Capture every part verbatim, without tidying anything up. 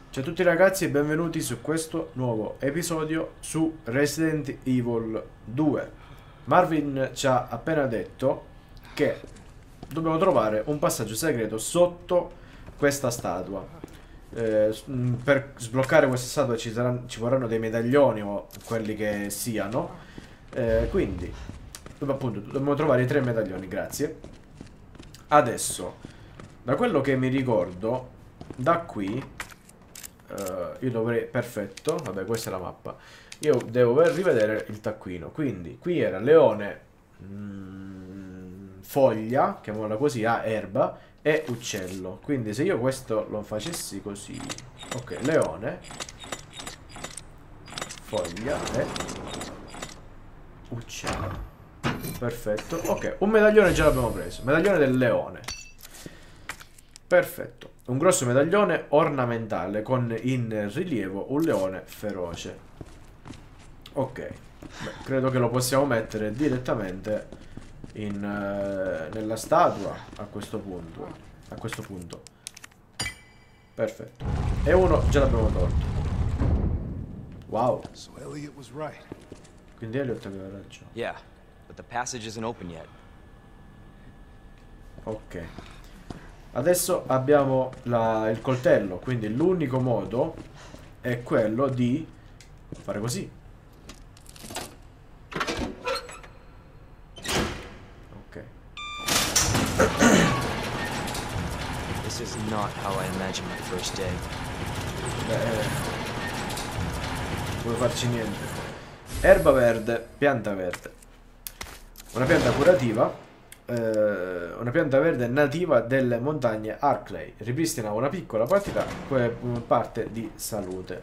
Ciao a tutti ragazzi e benvenuti su questo nuovo episodio su Resident Evil due. Marvin ci ha appena detto che dobbiamo trovare un passaggio segreto sotto questa statua. Eh, per sbloccare questa statua ci, saranno, ci vorranno dei medaglioni o quelli che siano. Eh, quindi appunto dobbiamo trovare i tre medaglioni, grazie. Adesso, da quello che mi ricordo, da qui Uh, io dovrei... Perfetto. Vabbè, questa è la mappa. Io devo rivedere il taccuino. Quindi, qui era leone, mm, foglia, chiamiamola così, a erba, e uccello. Quindi se io questo lo facessi così... Ok, leone, foglia e uccello. Perfetto. Ok, un medaglione già l'abbiamo preso. Medaglione del leone. Perfetto. Un grosso medaglione ornamentale con in rilievo un leone feroce. Ok. Beh, credo che lo possiamo mettere direttamente in, uh, nella statua a questo punto. A questo punto. Perfetto. E uno già l'abbiamo tolto. Wow. Quindi Elliot aveva ragione. Yeah, but the passage isn't open yet. Ok. Adesso abbiamo la, il coltello, quindi l'unico modo è quello di fare così. Ok. This is not how I imagined my first day. Beh, non puoi farci niente. Erba verde, pianta verde. Una pianta curativa. Una pianta verde nativa delle montagne Arklay. Ripristina una piccola partita, parte di salute.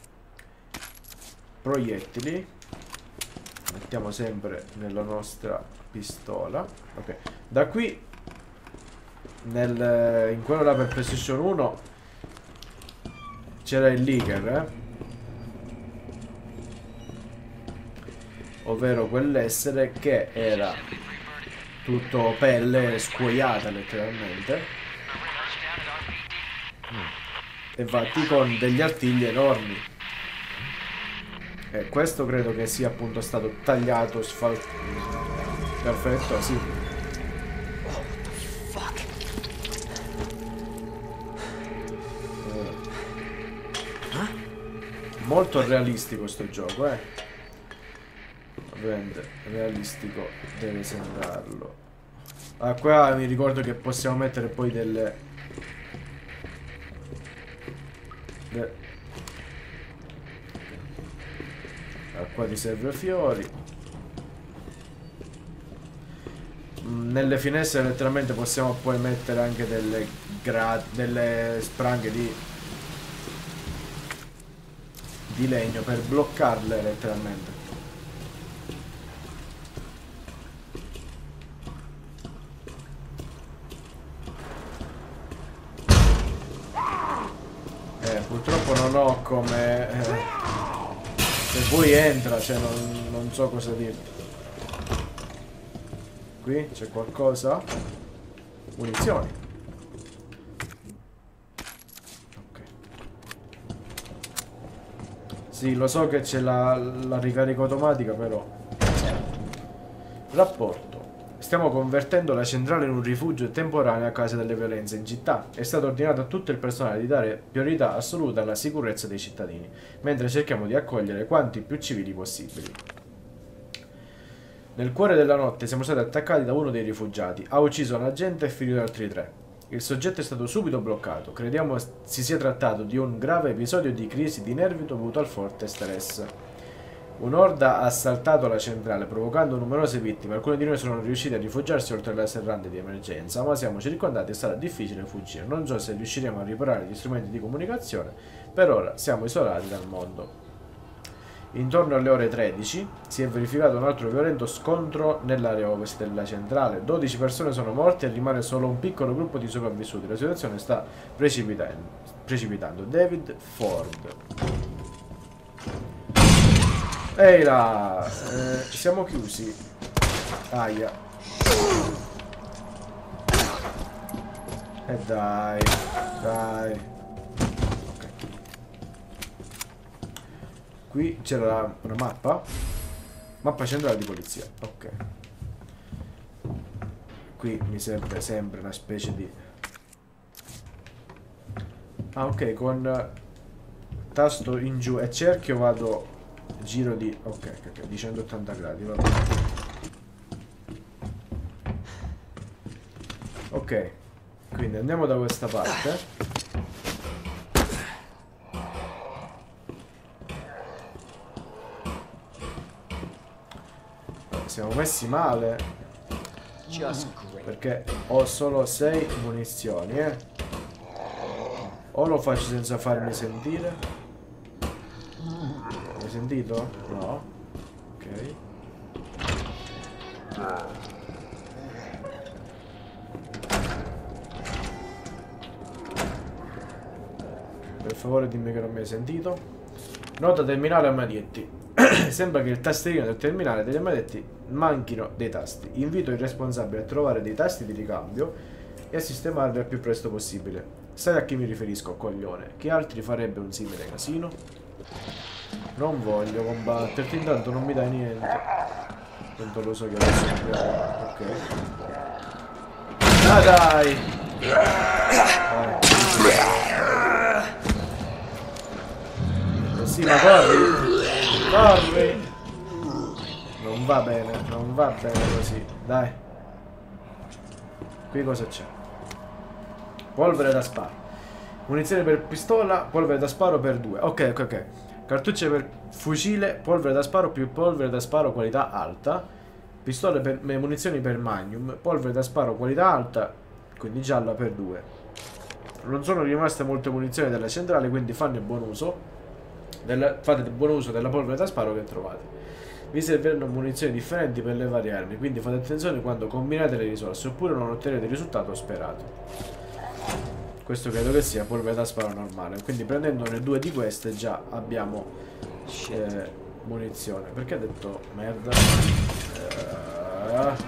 Proiettili. Mettiamo sempre nella nostra pistola. Ok. Da qui nel, in quello là per PlayStation uno c'era il Licker, eh? Ovvero quell'essere che era tutto pelle scuoiata letteralmente. mm. Infatti con degli artigli enormi. E questo credo che sia appunto stato tagliato, sfaltato. Perfetto, sì. eh. Molto realistico sto gioco, eh. Ovviamente realistico deve sembrarlo. Ah, qua mi ricordo che possiamo mettere poi delle De... ah, qua ti serve fiori. Nelle finestre letteralmente possiamo poi mettere anche delle gra... delle spranghe di di legno per bloccarle letteralmente. Purtroppo non ho come... Eh, se poi entra, cioè non, non so cosa dirti. Qui c'è qualcosa. Munizioni. Ok. Sì, lo so che c'è la, la ricarica automatica, però... Rapporto. Stiamo convertendo la centrale in un rifugio temporaneo a causa delle violenze in città. È stato ordinato a tutto il personale di dare priorità assoluta alla sicurezza dei cittadini, mentre cerchiamo di accogliere quanti più civili possibili. Nel cuore della notte siamo stati attaccati da uno dei rifugiati. Ha ucciso un agente e ferito altri tre. Il soggetto è stato subito bloccato. Crediamo si sia trattato di un grave episodio di crisi di nervi dovuto al forte stress. Un'orda ha assaltato la centrale provocando numerose vittime. Alcuni di noi sono riusciti a rifugiarsi oltre le serrande di emergenza, ma siamo circondati e sarà difficile fuggire. Non so se riusciremo a riparare gli strumenti di comunicazione. Per ora siamo isolati dal mondo. Intorno alle ore tredici si è verificato un altro violento scontro nell'area ovest della centrale. dodici persone sono morte e rimane solo un piccolo gruppo di sopravvissuti. La situazione sta precipitando. precipitando. David Ford. Ehi là, eh, siamo chiusi. Aia. E dai, dai. Ok. Qui c'era una mappa. Mappa centrale di polizia. Ok. Qui mi serve sempre una specie di... Ah, ok, con tasto in giù e cerchio vado giro di... Ok, ok, di centottanta gradi, va bene. Ok, quindi andiamo da questa parte. Siamo messi male perché ho solo sei munizioni, eh. O lo faccio senza farmi sentire. Hai sentito? No. Ok. Per favore dimmi che non mi hai sentito. Nota terminale armadietti. Sembra che il tastierino del terminale degli armadietti manchino dei tasti. Invito il responsabile a trovare dei tasti di ricambio e a sistemarli al più presto possibile. Sai a chi mi riferisco, coglione? Chi altri farebbe un simile casino? Non voglio combatterti, intanto non mi dai niente. Tanto lo so che adesso non mi dai. Ok. Ah dai! Vai. Eh sì, ma corri! Corri! Non va bene, non va bene così. Dai. Qui cosa c'è? Polvere da sparo. Munizioni per pistola, polvere da sparo per due. Ok, ok, ok. Cartucce per fucile, polvere da sparo più polvere da sparo qualità alta. Pistole per munizioni per magnum, polvere da sparo qualità alta, quindi gialla per due. Non sono rimaste molte munizioni della centrale, quindi fanno buon uso. Della, fate buon uso della polvere da sparo che trovate. Vi serviranno munizioni differenti per le varie armi, quindi fate attenzione quando combinate le risorse oppure non ottenete il risultato sperato. Questo credo che sia polvere da sparo normale, quindi prendendone due di queste già abbiamo eh, munizione. Perché ha detto merda? Eh...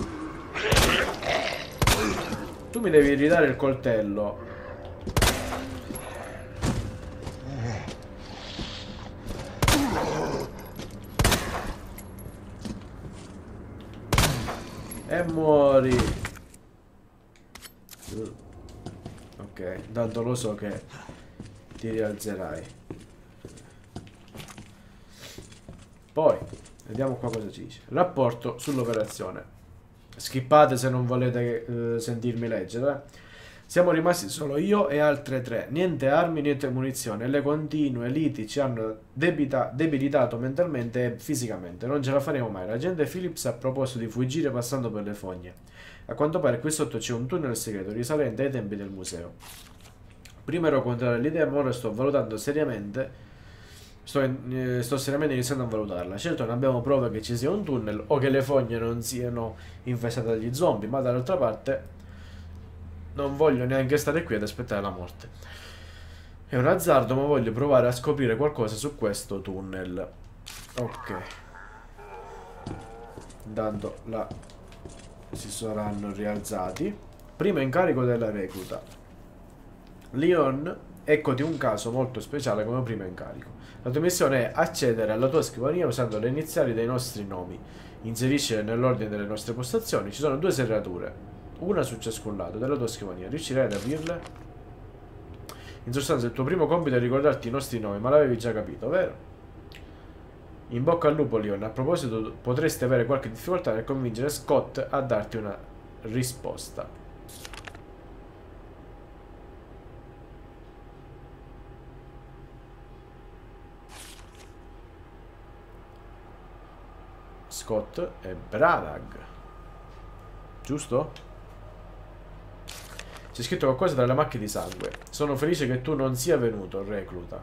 Tu mi devi ridare il coltello. E muori. Ok, tanto lo so che ti rialzerai. Poi, vediamo qua cosa ci dice. Rapporto sull'operazione. Skippate se non volete eh, sentirmi leggere. Siamo rimasti solo io e altre tre. Niente armi, niente munizioni. Le continue liti ci hanno debita, debilitato mentalmente e fisicamente. Non ce la faremo mai. L'agente Phillips ha proposto di fuggire passando per le fogne. A quanto pare qui sotto c'è un tunnel segreto risalente ai tempi del museo. Prima ero contrario all'idea, ma ora sto valutando seriamente. Sto, eh, sto seriamente iniziando a valutarla. Certo non abbiamo prove che ci sia un tunnel o che le fogne non siano infestate dagli zombie, ma dall'altra parte non voglio neanche stare qui ad aspettare la morte. È un azzardo, ma voglio provare a scoprire qualcosa su questo tunnel. Ok. Intanto là si saranno rialzati. Primo incarico della recluta. Leon, eccoti un caso molto speciale come primo incarico. La tua missione è accedere alla tua scrivania usando le iniziali dei nostri nomi. Inseriscile nell'ordine delle nostre postazioni. Ci sono due serrature, una su ciascun lato della tua scrivania. Riuscirai ad aprirle? In sostanza il tuo primo compito è ricordarti i nostri nomi, ma l'avevi già capito, vero? In bocca al lupo, Leon. A proposito, potresti avere qualche difficoltà nel convincere Scott a darti una risposta. Scott e Branagh, giusto? C'è scritto qualcosa tra le macchie di sangue. Sono felice che tu non sia venuto, recluta.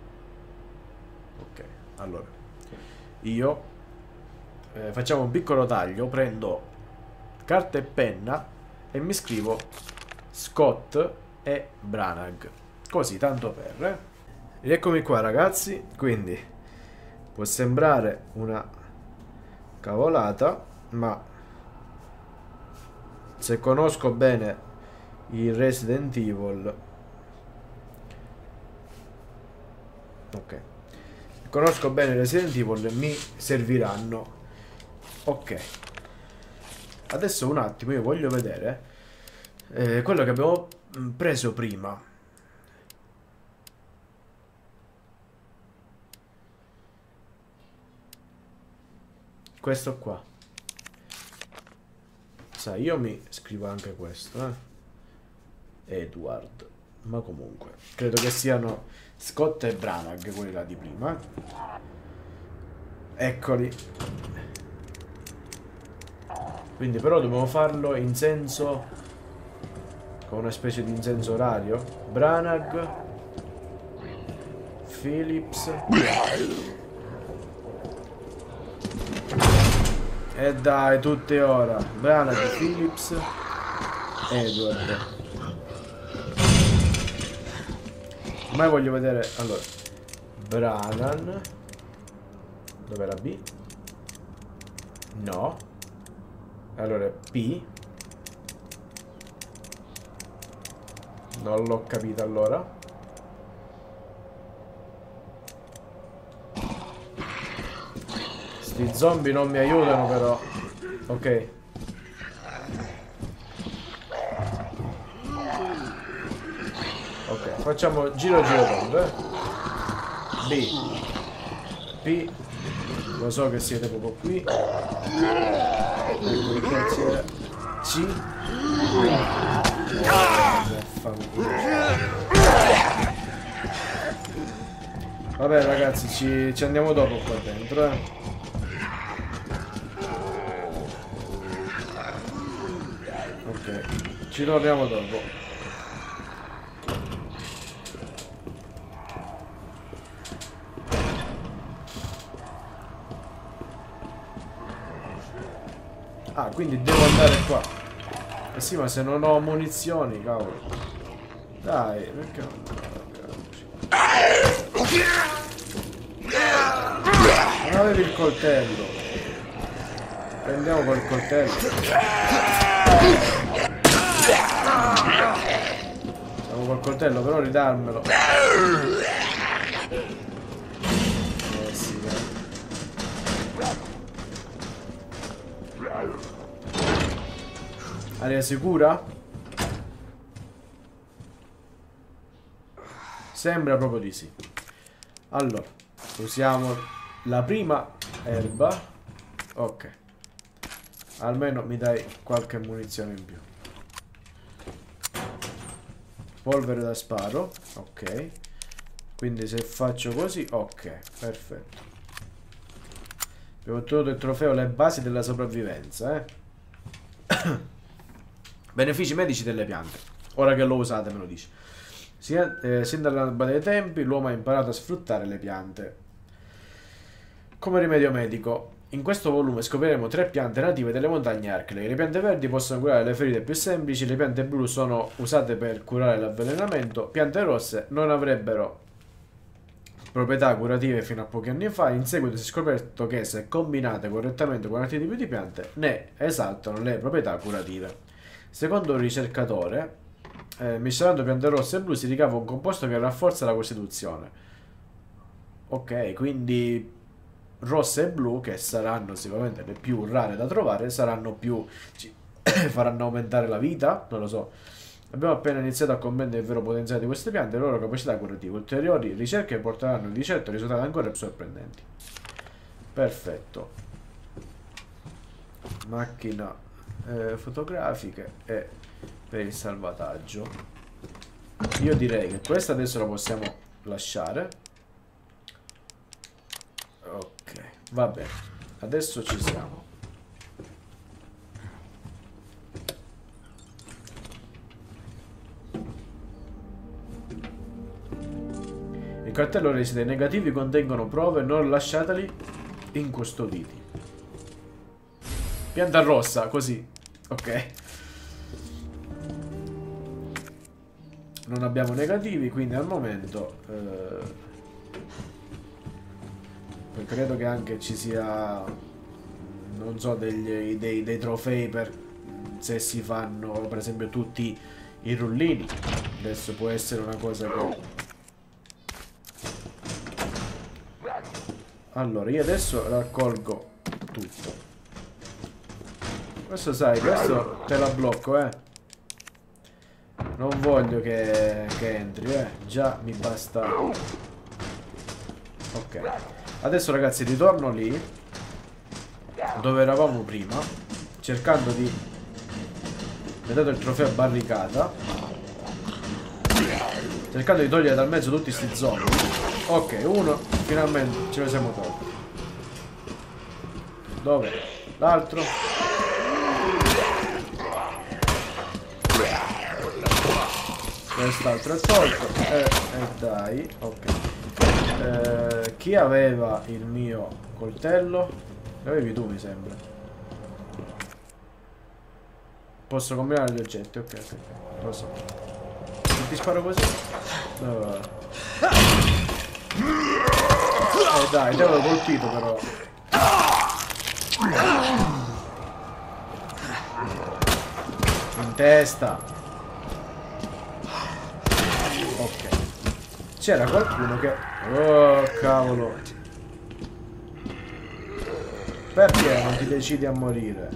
Ok, allora io eh, facciamo un piccolo taglio. Prendo carta e penna e mi scrivo Scott e Branagh, così tanto per eh. Rieccomi qua ragazzi. Quindi può sembrare una cavolata, ma se conosco bene il Resident Evil, ok, Conosco bene Resident Evil e mi serviranno. Ok. Adesso un attimo, io voglio vedere eh, quello che abbiamo preso prima. Questo qua. Sai, io mi scrivo anche questo, eh. Edward. Ma comunque, credo che siano Scott e Branagh, quelli là di prima. Eccoli. Quindi però dobbiamo farlo in senso, con una specie di in senso orario. Branagh, Phillips. E dai, tutte ora. Branagh, Phillips, Edward. Ormai voglio vedere. Allora, Branagh. Dov'era B? No. Allora, P. Non l'ho capito allora. Sti zombie non mi aiutano però. Ok. Ok, facciamo giro giro tondo, eh. B. P. Lo so che siete proprio qui. C. Vabbè ragazzi, ci, ci andiamo dopo qua dentro, eh. Ok, ci torniamo dopo. Ah, quindi devo andare qua. Eh sì, ma se non ho munizioni, cavolo. Dai, perché non... Non avevi il coltello. Prendiamo col coltello. Siamo col coltello, però ridarmelo. Eh sì, dai. Area sicura? Sembra proprio di sì. Allora, usiamo la prima erba. Ok. Almeno mi dai qualche munizione in più. Polvere da sparo. Ok. Quindi se faccio così, ok, perfetto. Abbiamo ottenuto il trofeo Le basi della sopravvivenza, eh. Benefici medici delle piante. Ora che lo usate me lo dice. Sin, eh, sin dall'alba dei tempi l'uomo ha imparato a sfruttare le piante come rimedio medico. In questo volume scopriremo tre piante native delle montagne Arklay. Le piante verdi possono curare le ferite più semplici, le piante blu sono usate per curare l'avvelenamento, piante rosse non avrebbero proprietà curative fino a pochi anni fa. In seguito si è scoperto che se combinate correttamente con altri tipi di piante ne esaltano le proprietà curative. Secondo il ricercatore, eh, miscelando piante rosse e blu si ricava un composto che rafforza la costituzione. Ok, quindi rosse e blu, che saranno sicuramente le più rare da trovare, saranno più... ci faranno aumentare la vita, non lo so. Abbiamo appena iniziato a comprendere il vero potenziale di queste piante e le loro capacità curative. Ulteriori ricerche porteranno di certo risultati ancora più sorprendenti. Perfetto. Macchina eh, fotografiche e per il salvataggio. Io direi che questa adesso la possiamo lasciare. Ok, va bene. Adesso ci siamo. Il cartello reside negativi contengono prove, non lasciateli incustoditi. Pianta rossa, così. Ok. Non abbiamo negativi, quindi al momento eh, poi credo che anche ci sia, non so, degli, dei, dei trofei per se si fanno per esempio tutti i rullini. Adesso può essere una cosa che Allora, io adesso raccolgo tutto. Questo sai, questo te la blocco, eh. Non voglio che, che entri, eh. Già mi basta. Ok. Adesso ragazzi ritorno lì dove eravamo prima, cercando di... Mi ha dato il trofeo barricata, cercando di togliere dal mezzo tutti sti zombie. Ok, uno, finalmente ce lo siamo tolti. Dove? L'altro? Quest'altro è tolto. E eh, eh, dai, ok. Eh, chi aveva il mio coltello? L'avevi tu, mi sembra. Posso combinare gli oggetti, ok, ok, lo so. Se ti sparo così? No. Eh dai, te l'ho colpito però. In testa. Ok. C'era qualcuno che... Oh, cavolo. Perché non ti decidi a morire?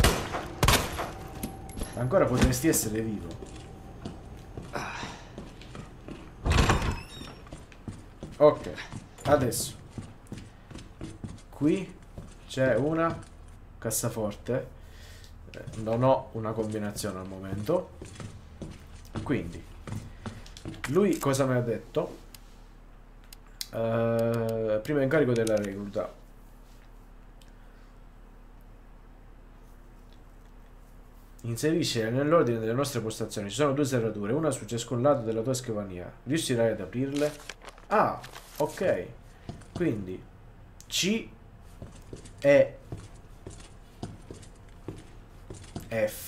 Ancora potresti essere vivo. Ok. Adesso. Qui c'è una cassaforte. Non ho una combinazione al momento. Quindi lui cosa mi ha detto? Uh, primo incarico della recluta. Inserisce nell'ordine delle nostre postazioni. Ci sono due serrature, una su ciascun lato della tua scrivania. Riuscirai ad aprirle? Ah, ok. Quindi C e F.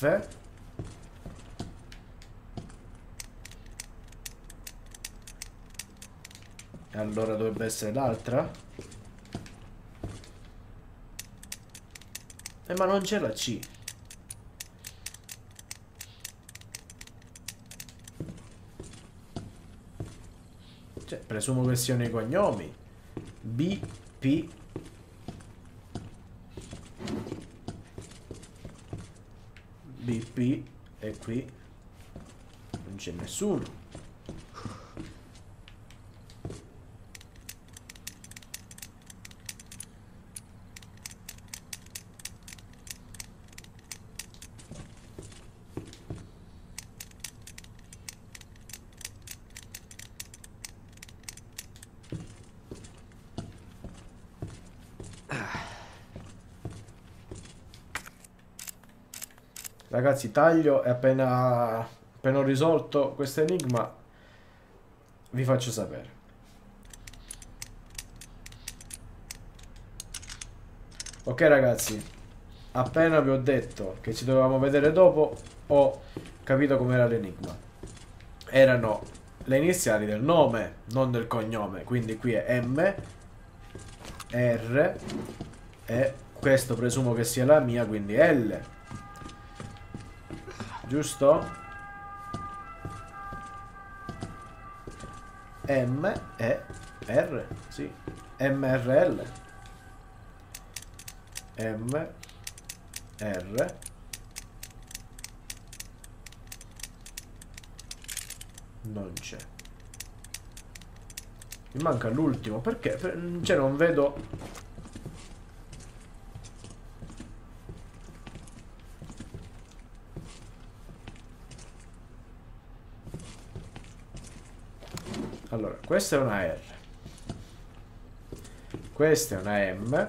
E allora dovrebbe essere l'altra? Eh, ma non c'è la C. Cioè, presumo che siano i cognomi. B, P. B, P. E qui non c'è nessuno. Ragazzi, taglio e appena, appena ho risolto questo enigma vi faccio sapere. Ok ragazzi, appena vi ho detto che ci dovevamo vedere dopo, ho capito com'era l'enigma. Erano le iniziali del nome, non del cognome. Quindi qui è M, R e questo presumo che sia la mia, quindi L. Giusto? M e R, sì. M R L. M R non c'è. Mi manca l'ultimo. Perché? Cioè non vedo. Allora, questa è una R. Questa è una M.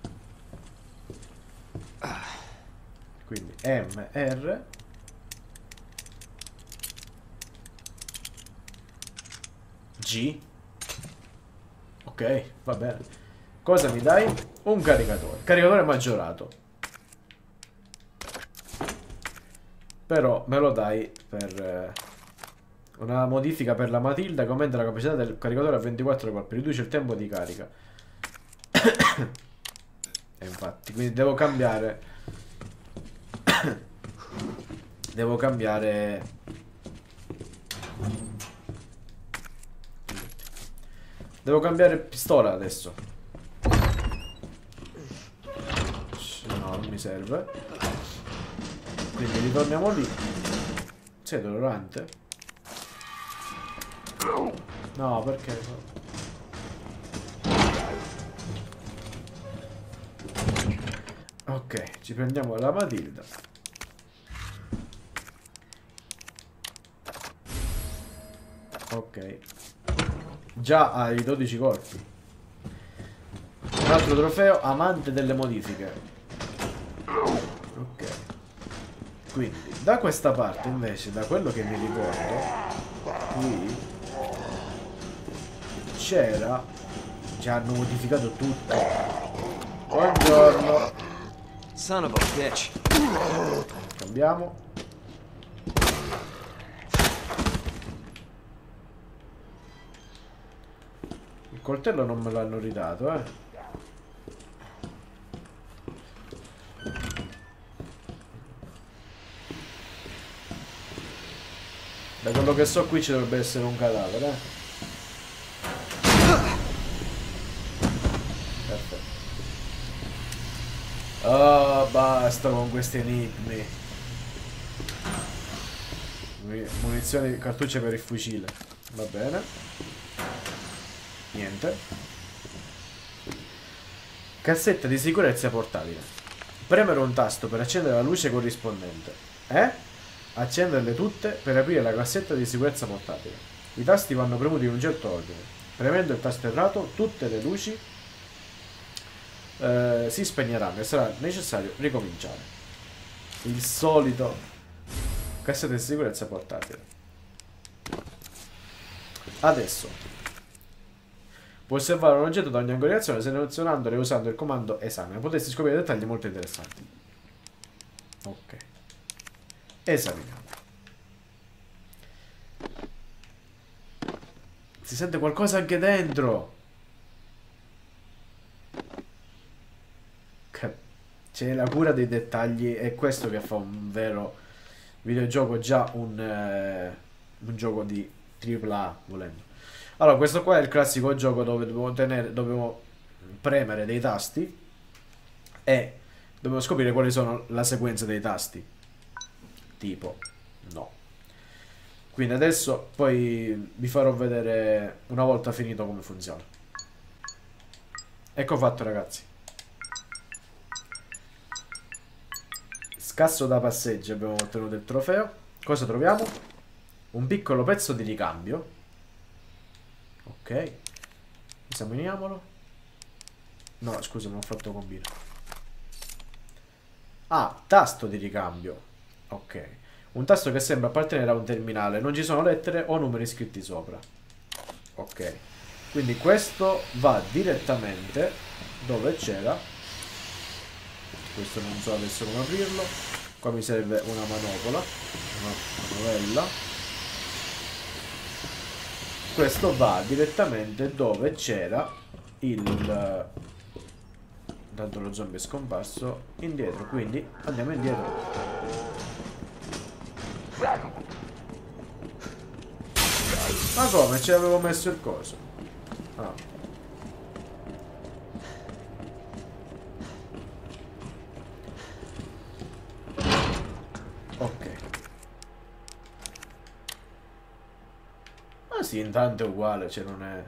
Quindi M, R. G. Ok, va bene. Cosa mi dai? Un caricatore. Caricatore maggiorato. Però me lo dai per... Eh, una modifica per la Matilda che aumenta la capacità del caricatore a ventiquattro colpi. Riduce il tempo di carica. E infatti, quindi devo cambiare... devo cambiare... Devo cambiare pistola adesso. mi serve. Quindi ritorniamo lì. Sei dolorante? No, perché? Ok, ci prendiamo la Matilda. Ok. Già hai dodici colpi. Un altro trofeo, amante delle modifiche. Ok. Quindi, da questa parte invece, da quello che mi ricordo, qui c'era... Ci hanno modificato tutto. Buongiorno. Son of a bitch. Cambiamo. Il coltello non me l'hanno ridato, eh. Da quello che so qui ci dovrebbe essere un cadavere, eh. Perfetto. Oh, basta con questi enigmi. Munizioni, cartucce per il fucile. Va bene. Niente. Cassetta di sicurezza portatile. Premere un tasto per accendere la luce corrispondente. Eh? Accenderle tutte per aprire la cassetta di sicurezza portatile. I tasti vanno premuti in un certo ordine. Premendo il tasto errato, tutte le luci eh, si spegneranno e sarà necessario ricominciare. Il solito cassetta di sicurezza portatile. Adesso puoi osservare un oggetto da ogni angolazione selezionandolo e usando il comando esame. Potresti scoprire dettagli molto interessanti. Ok. Esaminiamo. Si sente qualcosa anche dentro. C'è la cura dei dettagli. È questo che fa un vero videogioco. Già un, eh, un gioco di tripla A, volendo. Allora, questo qua è il classico gioco dove dobbiamo tenere, dobbiamo premere dei tasti e dobbiamo scoprire quali sono la sequenza dei tasti. Tipo, no. Quindi adesso poi vi farò vedere una volta finito come funziona. Ecco fatto, ragazzi. Scasso da passeggio, abbiamo ottenuto il trofeo. Cosa troviamo? Un piccolo pezzo di ricambio. Ok. Esaminiamolo. No, scusa, non ho fatto combino. Ah, tasto di ricambio. Ok. Un tasto che sembra appartenere a un terminale. Non ci sono lettere o numeri scritti sopra. Ok. Quindi questo va direttamente dove c'era. Questo non so adesso come aprirlo. Qua mi serve una manopola. Una manovella. Questo va direttamente dove c'era il... Tanto lo zombie è scomparso. Indietro, quindi andiamo indietro. Ma come? Ci avevo messo il coso. Ah. Ok. Ma sì, intanto è uguale, cioè non è...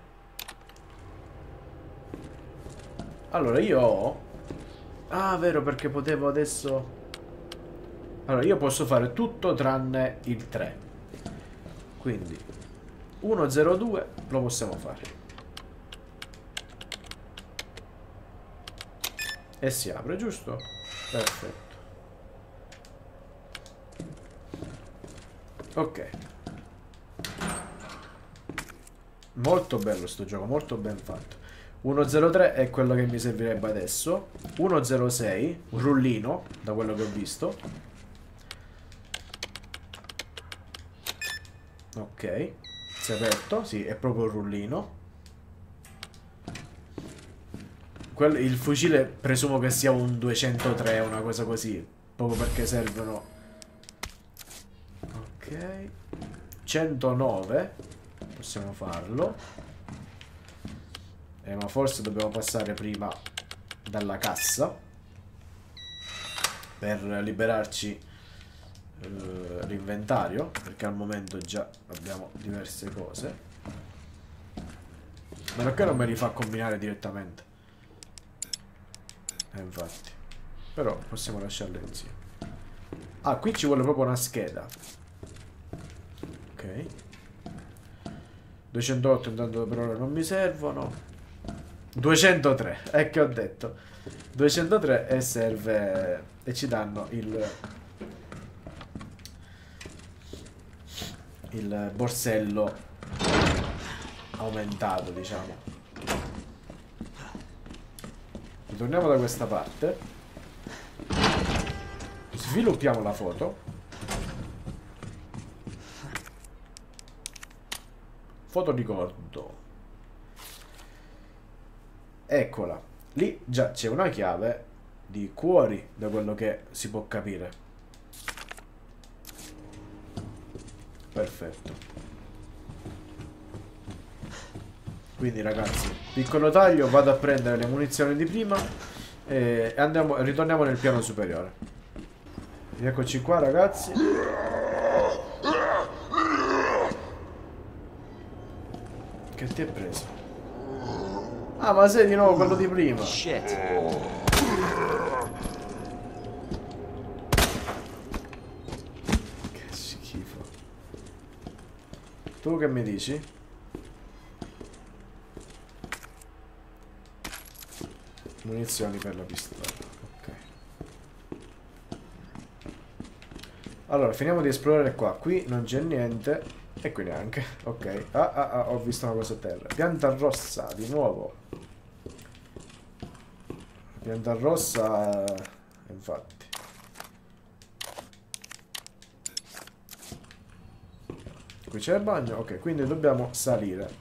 Allora io ho... Ah, vero, perché potevo adesso... Allora, io posso fare tutto tranne il tre. Quindi uno zero due lo possiamo fare. E si apre, giusto? Perfetto. Ok. Molto bello sto gioco, molto ben fatto. uno zero tre è quello che mi servirebbe adesso. uno zero sei, un rullino, da quello che ho visto. Ok, si è aperto, sì, è proprio un rullino. Quello, il fucile presumo che sia un duecentotré, una cosa così, proprio perché servono. Ok, centonove, possiamo farlo. Eh, ma forse dobbiamo passare prima dalla cassa. per liberarci eh, l'inventario, perché al momento già abbiamo diverse cose. Ma perché non me li fa combinare direttamente? Eh, infatti. Però possiamo lasciarle insieme. Ah, qui ci vuole proprio una scheda. Ok. duecentotto intanto per ora non mi servono. duecentotre, è che ho detto. duecentotre e serve... E ci danno il... Il borsello aumentato, diciamo. Ritorniamo da questa parte. Sviluppiamo la foto. Foto ricordo. Eccola. Lì già c'è una chiave di cuori, da quello che si può capire. Perfetto. Quindi ragazzi, piccolo taglio, vado a prendere le munizioni di prima e andiamo, ritorniamo nel piano superiore. Eccoci qua ragazzi. Che ti è preso? Ah, ma sei di nuovo quello di prima. Shit. Che schifo. Tu che mi dici? Munizioni per la pistola. Ok. Allora, finiamo di esplorare qua. Qui non c'è niente. E qui neanche. Ok. Ah, ah, ah, ho visto una cosa a terra. Pianta rossa, di nuovo. Pianta rossa. Infatti. Qui c'è il bagno. Ok, quindi dobbiamo salire.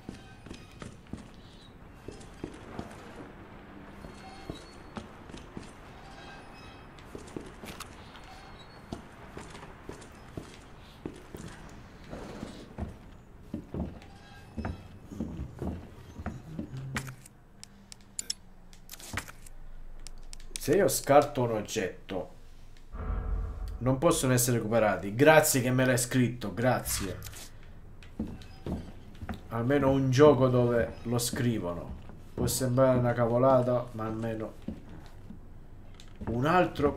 Se io scarto un oggetto, non possono essere recuperati. Grazie che me l'hai scritto, grazie. Almeno un gioco dove lo scrivono. Può sembrare una cavolata, ma almeno un altro.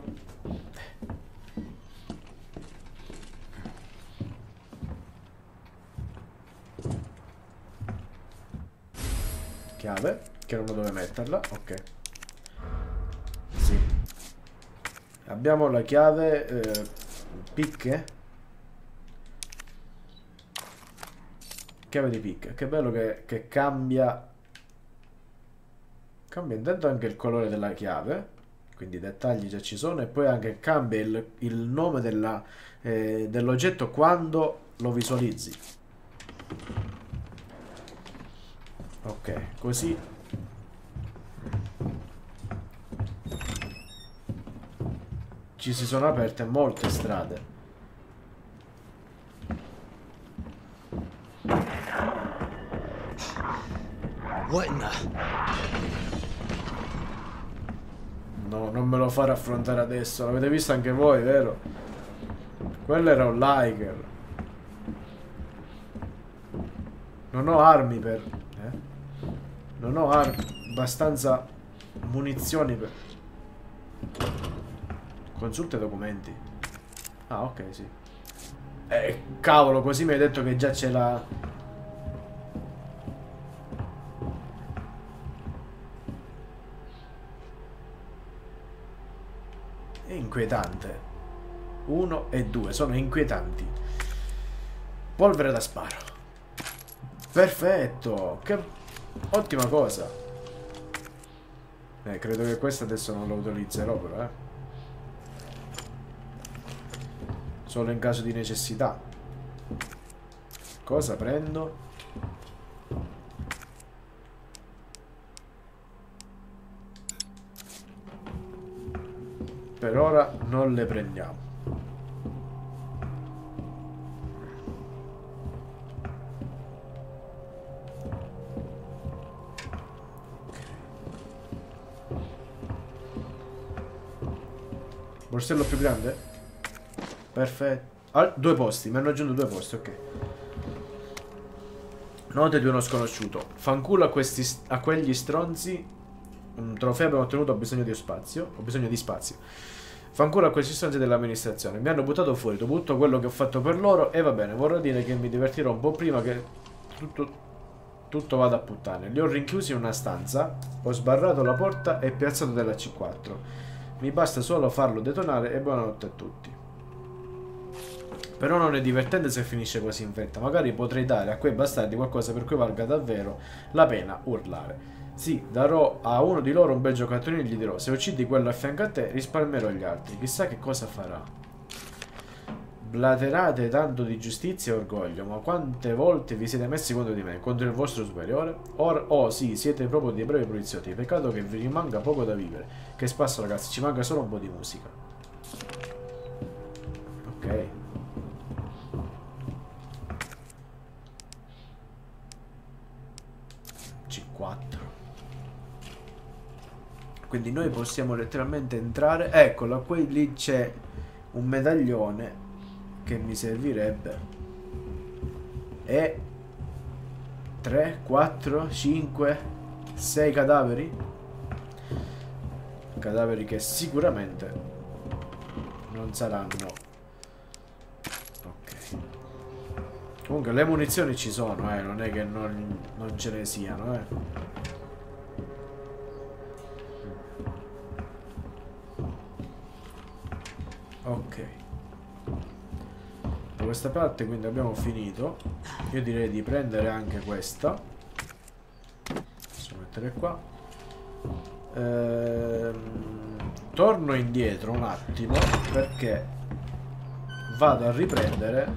Chiave, che non so dove metterla. Ok. Sì. Abbiamo la chiave eh, picche. Chiave di picche. Che bello che, che cambia. Cambia intanto anche il colore della chiave. Quindi i dettagli già ci sono. E poi anche cambia il, il nome della, eh, dell'oggetto quando lo visualizzi. Ok, così. Ci si sono aperte molte strade. What in the... No, non me lo fare affrontare adesso. L'avete visto anche voi, vero? Quello era un liker. Non ho armi per... Eh? Non ho armi... abbastanza munizioni per... Consulta i documenti. Ah, ok, sì. Eh, cavolo, così mi hai detto che già c'è la... È inquietante. Uno e due sono inquietanti. Polvere da sparo. Perfetto. Che ottima cosa. Eh, credo che questo adesso non lo utilizzerò però, eh. Solo in caso di necessità. Cosa prendo? Per ora non le prendiamo. Borsello più grande? Perfetto. Ah, due posti, mi hanno aggiunto due posti, ok. Note di uno sconosciuto. Fanculo a questi a quegli stronzi. Un trofeo abbiamo ottenuto, ho bisogno di spazio. Ho bisogno di spazio. Fanculo a questi stronzi dell'amministrazione. Mi hanno buttato fuori dopo tutto quello che ho fatto per loro. E va bene, vorrei dire che mi divertirò un po' prima che tutto, tutto vada a puttane. Li ho rinchiusi in una stanza. Ho sbarrato la porta e piazzato della C quattro. Mi basta solo farlo detonare e buonanotte a tutti. Però non è divertente se finisce così in fretta. Magari potrei dare a quei bastardi qualcosa per cui valga davvero la pena urlare. Sì, darò a uno di loro un bel giocattolino e gli dirò: se uccidi quello a fianco a te, risparmierò gli altri. Chissà che cosa farà. Blaterate tanto di giustizia e orgoglio, ma quante volte vi siete messi contro di me, contro il vostro superiore? Or, oh sì, siete proprio dei bravi poliziotti. Peccato che vi rimanga poco da vivere. Che spasso, ragazzi, ci manca solo un po' di musica. Ok. C quattro. Quindi noi possiamo letteralmente entrare. Eccolo, qui lì c'è un medaglione che mi servirebbe. E tre, quattro, cinque, sei cadaveri. Cadaveri che sicuramente non saranno. Ok. Comunque le munizioni ci sono, eh. Non è che non, non ce ne siano, eh. Ok. Da questa parte quindi abbiamo finito. Io direi di prendere anche questa. Posso mettere qua. Ehm, torno indietro un attimo perché vado a riprendere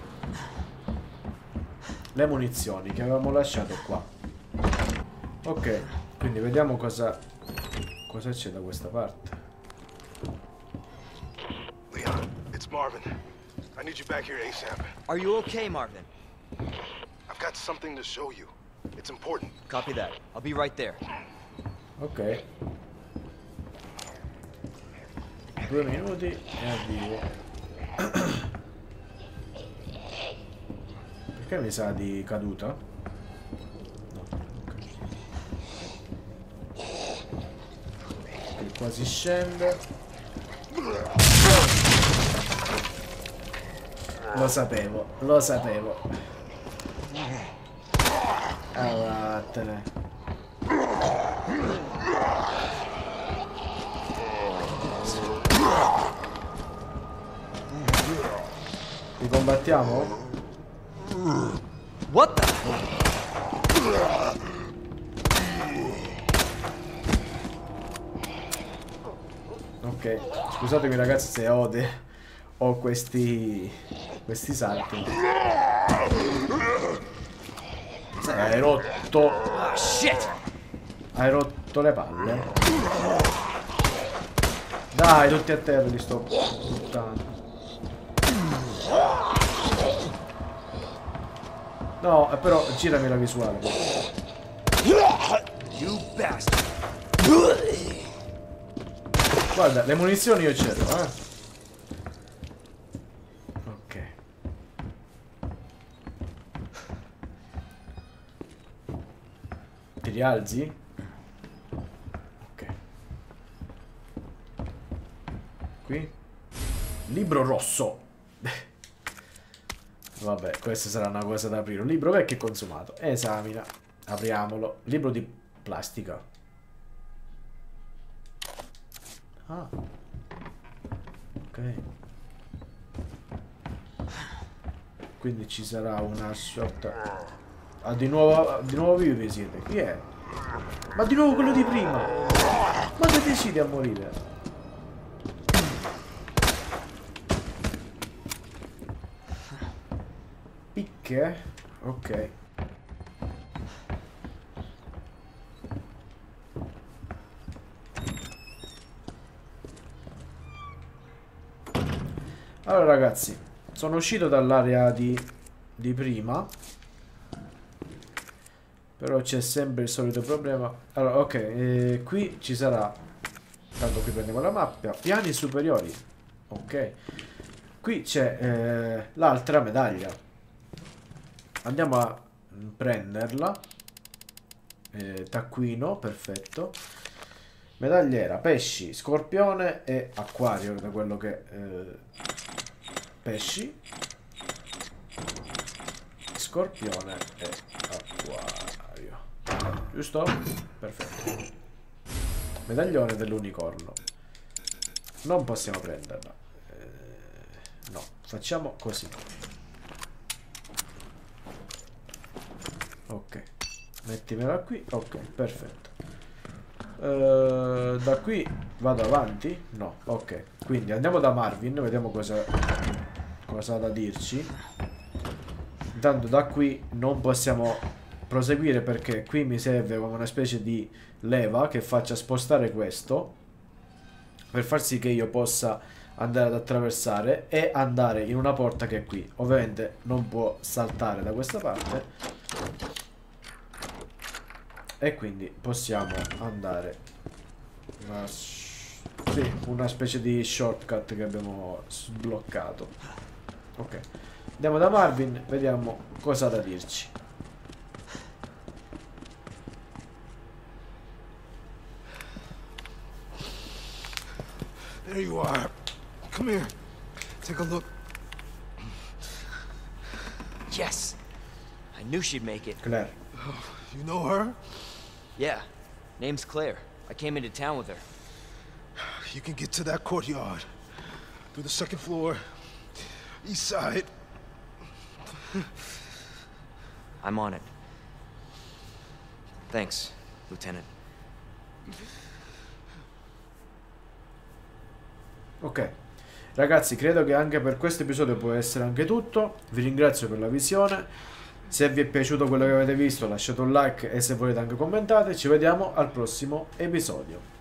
le munizioni che avevamo lasciato qua. Ok, quindi vediamo cosa cosa c'è da questa parte. It's Marvin. I need you back here ASAP. Are you okay, Marvin? I've got something to show you. It's important. Copy that. I'll be right there. Ok. Due minuti e arrivo. Perché mi sa di caduta? No, ok. Qui quasi scende. Lo sapevo, lo sapevo. Ah, vattene. Li combattiamo? What the? Ok, scusatemi ragazzi se ode. Ho questi questi salti. Hai rotto. Oh, shit! Hai rotto le palle. Dai, tutti a terra li sto buttando. No, però girami la visuale. You bastard! Guarda, le munizioni io ce l'ho, eh. Ok. Ti rialzi? Ok. Qui? Libro rosso. Vabbè, questa sarà una cosa da aprire. Un libro vecchio e consumato. Esamina. Apriamolo. Libro di plastica. Ah. Ok. Quindi ci sarà una sorta. Ah, di nuovo, di nuovo vivi siete. Chi è? Ma di nuovo quello di prima. Ma che decidi a morire? Picche? Ok. Allora ragazzi, sono uscito dall'area di, di prima. Però c'è sempre il solito problema. Allora, ok, eh, qui ci sarà Tanto qui prendiamo la mappa. Piani superiori. Ok. Qui c'è eh, l'altra medaglia. Andiamo a prenderla. Eh, taccuino, perfetto. Medagliera, pesci, scorpione e acquario, da quello che... Eh, pesci, scorpione e acquario. Giusto? Perfetto. Medaglione dell'unicorno. Non possiamo prenderla. Eh, no, facciamo così. Ok. Mettimela qui. Ok, perfetto. Uh, da qui vado avanti? No, ok. Quindi andiamo da Marvin, vediamo cosa, cosa ha da dirci. Intanto da qui non possiamo proseguire perché qui mi serve come una specie di leva che faccia spostare questo per far sì che io possa andare ad attraversare e andare in una porta che è qui. Ovviamente non può saltare da questa parte. E quindi possiamo andare una, sì, una specie di shortcut che abbiamo sbloccato. Ok, andiamo da Marvin, vediamo cosa ha da dirci. There you are. Come here. Take a look. Yes. I knew she'd make it. Claire. You know her? Yeah. Name's Claire. I came into town with her. You can get to that courtyard. Through the second floor. East side. I'm on it. Thanks, Lieutenant. Ok. Ragazzi, credo che anche per questo episodio può essere anche tutto. Vi ringrazio per la visione. Se vi è piaciuto quello che avete visto lasciate un like e se volete anche commentate. Ci vediamo al prossimo episodio.